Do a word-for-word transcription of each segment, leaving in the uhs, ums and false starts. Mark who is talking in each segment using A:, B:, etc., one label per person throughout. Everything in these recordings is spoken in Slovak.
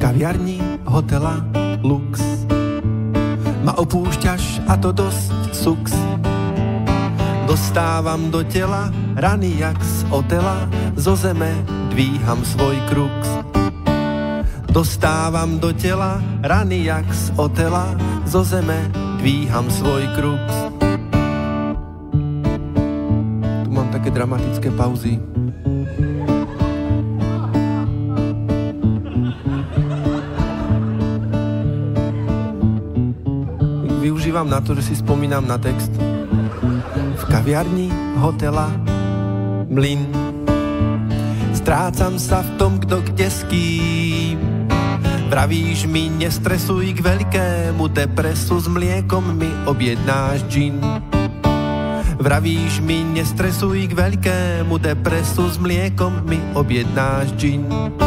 A: kaviarni hotela Lux ma opúšťaš a to dosť sux. Dostávam do tela rany jak z otela, zo zeme dvíham svoj krux. Dostávam do tela rany jak z otela, zo zeme dvíham svoj krux. Tu mám také dramatické pauzy. Využívam na to, že si spomínam na text. V kaviarni hotela Mlyn strácam sa v tom, kto kde s kým. Vravíš mi, nestresuj, k veľkému depresu s mliekom mi objednáš džin. Vravíš mi, nestresuj, k veľkému depresu s mliekom mi objednáš džin.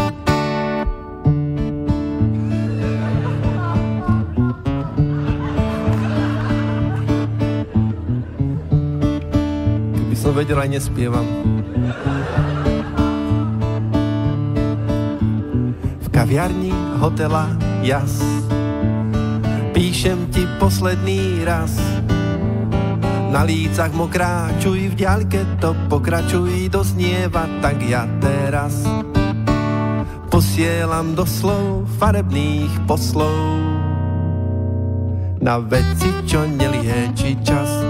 A: Keby som vedel, aj nespievam. Kaviarni hotela Jas píšem ti posledný raz. Na lícach mokrá čuj, v diaľke to pokračuj, doznieva, tak ja teraz posielam do slov farebných poslov na veci, čo nelieči čas.